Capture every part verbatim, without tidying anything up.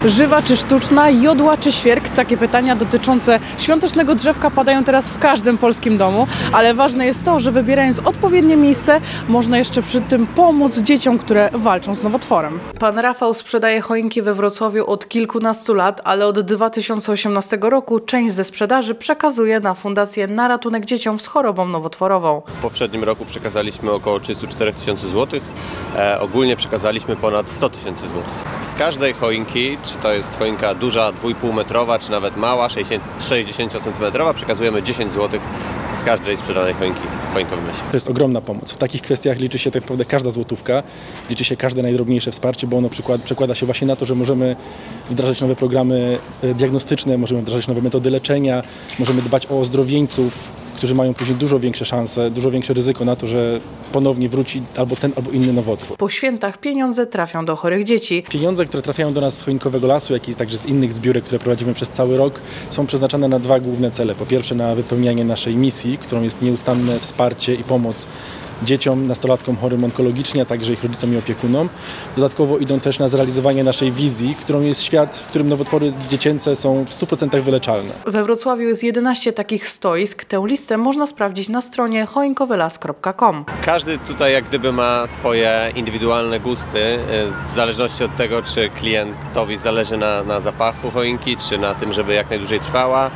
Żywa czy sztuczna, jodła czy świerk? Takie pytania dotyczące świątecznego drzewka padają teraz w każdym polskim domu, ale ważne jest to, że wybierając odpowiednie miejsce, można jeszcze przy tym pomóc dzieciom, które walczą z nowotworem. Pan Rafał sprzedaje choinki we Wrocławiu od kilkunastu lat, ale od dwa tysiące osiemnastego roku część ze sprzedaży przekazuje na Fundację na ratunek dzieciom z chorobą nowotworową. W poprzednim roku przekazaliśmy około trzydzieści cztery tysiące złotych, e, ogólnie przekazaliśmy ponad sto tysięcy złotych. Z każdej choinki, czy to jest choinka duża, dwa i pół metrowa, czy nawet mała, sześćdziesięciocentymetrowa, przekazujemy dziesięć złotych z każdej sprzedanej choinki w choinkowym lesie. To jest ogromna pomoc. W takich kwestiach liczy się tak naprawdę każda złotówka, liczy się każde najdrobniejsze wsparcie, bo ono przykład, przekłada się właśnie na to, że możemy wdrażać nowe programy diagnostyczne, możemy wdrażać nowe metody leczenia, możemy dbać o ozdrowieńców, którzy mają później dużo większe szanse, dużo większe ryzyko na to, że ponownie wróci albo ten, albo inny nowotwór. Po świętach pieniądze trafią do chorych dzieci. Pieniądze, które trafiają do nas z choinkowego lasu, jak i także z innych zbiórek, które prowadzimy przez cały rok, są przeznaczane na dwa główne cele. Po pierwsze na wypełnianie naszej misji, którą jest nieustanne wsparcie i pomoc dzieciom, nastolatkom chorym onkologicznie, a także ich rodzicom i opiekunom. Dodatkowo idą też na zrealizowanie naszej wizji, którą jest świat, w którym nowotwory dziecięce są w stu procentach wyleczalne. We Wrocławiu jest jedenaście takich stoisk. Tę listę można sprawdzić na stronie choinkowy las kropka com. Każdy tutaj jak gdyby ma swoje indywidualne gusty, w zależności od tego, czy klientowi zależy na, na zapachu choinki, czy na tym, żeby jak najdłużej trwała.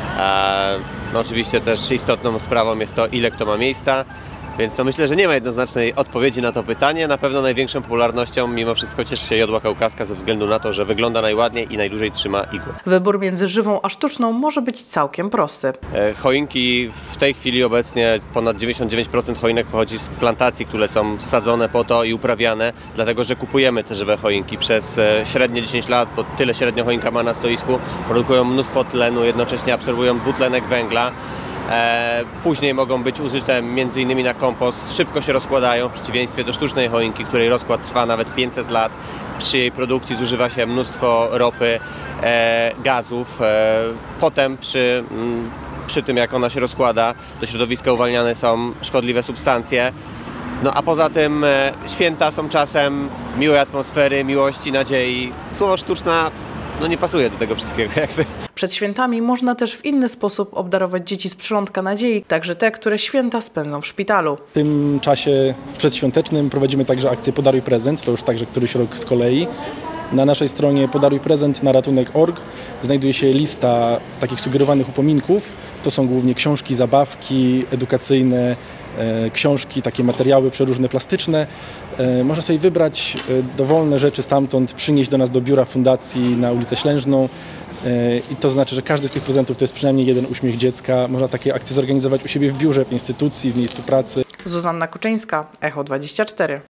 No oczywiście też istotną sprawą jest to, ile kto ma miejsca. Więc to myślę, że nie ma jednoznacznej odpowiedzi na to pytanie. Na pewno największą popularnością mimo wszystko cieszy się jodła kaukaska ze względu na to, że wygląda najładniej i najdłużej trzyma igłę. Wybór między żywą a sztuczną może być całkiem prosty. E, choinki w tej chwili obecnie ponad dziewięćdziesiąt dziewięć procent choinek pochodzi z plantacji, które są sadzone po to i uprawiane, dlatego że kupujemy te żywe choinki przez e, średnie dziesięć lat, bo tyle średnio choinka ma na stoisku, produkują mnóstwo tlenu, jednocześnie absorbują dwutlenek węgla. E, później mogą być użyte między innymi na kompost, szybko się rozkładają w przeciwieństwie do sztucznej choinki, której rozkład trwa nawet pięćset lat. Przy jej produkcji zużywa się mnóstwo ropy, e, gazów. E, potem przy, m, przy tym jak ona się rozkłada, do środowiska uwalniane są szkodliwe substancje. No a poza tym e, święta są czasem miłej atmosfery, miłości, nadziei. Słowo sztuczna no nie pasuje do tego wszystkiego jakby. Przed świętami można też w inny sposób obdarować dzieci z przylądka nadziei, także te, które święta spędzą w szpitalu. W tym czasie przedświątecznym prowadzimy także akcję Podaruj prezent, to już także któryś rok z kolei. Na naszej stronie podaruj prezent na ratunek kropka org znajduje się lista takich sugerowanych upominków. To są głównie książki, zabawki edukacyjne, e, książki, takie materiały przeróżne plastyczne. E, można sobie wybrać e, dowolne rzeczy stamtąd, przynieść do nas do biura fundacji na ulicę Ślężną. I to znaczy, że każdy z tych prezentów to jest przynajmniej jeden uśmiech dziecka. Można takie akcje zorganizować u siebie w biurze, w instytucji, w miejscu pracy. Zuzanna Kuczyńska, Echo dwadzieścia cztery.